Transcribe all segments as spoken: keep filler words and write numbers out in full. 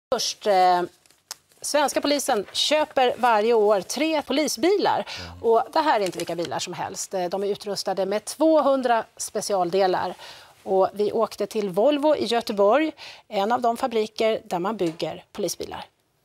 Först, eh, svenska polisen köper varje år tre polisbilar. Mm. Och det här är inte vilka bilar som helst. De är utrustade med tvåhundra specialdelar. Och vi åkte till Volvo i Göteborg, en av de fabriker där man bygger polisbilar.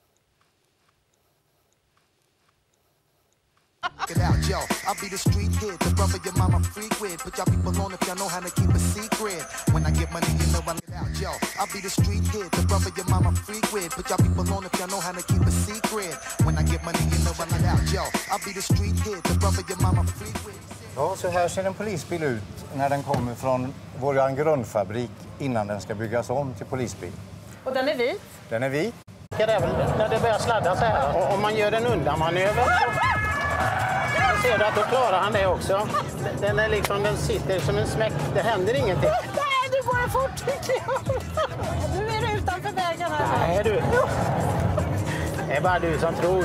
Ja, så här ser en polisbil ut när den kommer från vår grundfabrik innan den ska byggas om till polisbil. Och den är vit? Den är vit. Det är väl när det börjar sladda så här. Och om man gör en undanmanöver så ser du att då klarar han det också. Den är liksom, den sitter som en smäck. Det händer ingenting. Nej, det går fort. Nu är du utanför vägen här. Nej, du. Det är bara du som tror.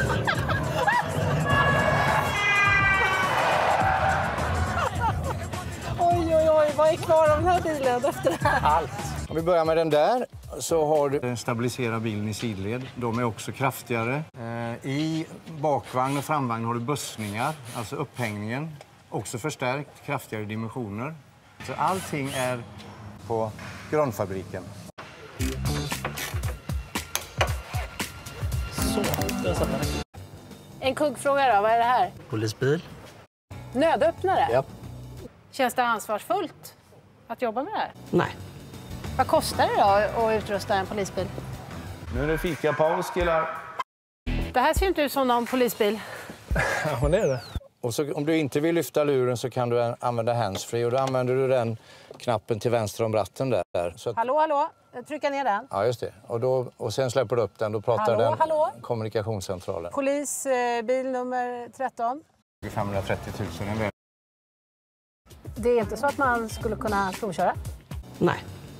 Oj, oj, oj. Vad är kvar av den här bilen efter det här? Allt. Om vi börjar med den där så har du den stabilisera bilen i sidled. De är också kraftigare. Eh, I bakvagn och framvagn har du bussningar, alltså upphängningen. Också förstärkt, kraftigare dimensioner. Så allting är på grundfabriken. Så, det är En kuggfråga då, vad är det här? Polisbil. Nödöppnare? Ja. Känns det ansvarsfullt att jobba med det här? Nej. Vad kostar det då att utrusta en polisbil? Nu är det fikapaus, killar. Det här ser inte ut som någon polisbil. Ja, det är det. Och så, om du inte vill lyfta luren så kan du använda handsfree och då använder du den knappen till vänster om ratten där. Så att, Hallå, hallå. Trycka ner den. ja, just det. Och, då, och sen släpper du upp den, då pratar Hallå, den hallå. kommunikationscentralen. Polisbil nummer tretton. femhundratrettio tusen en väl. Det är inte så att man skulle kunna provköra? Nej.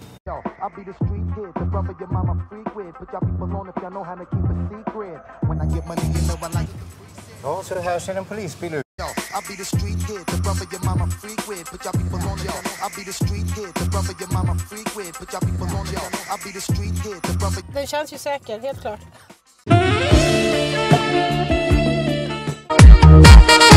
Ja, så här ser en polisbil ut. Den känns ju säker, helt klart.